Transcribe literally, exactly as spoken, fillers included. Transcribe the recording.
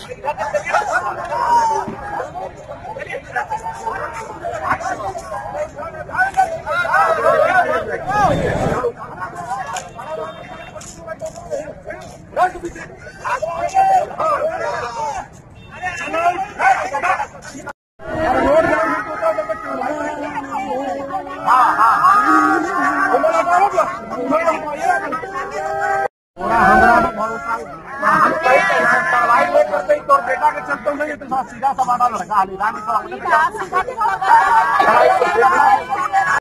बेटा के चलते नहीं तो सीधा सा लड़का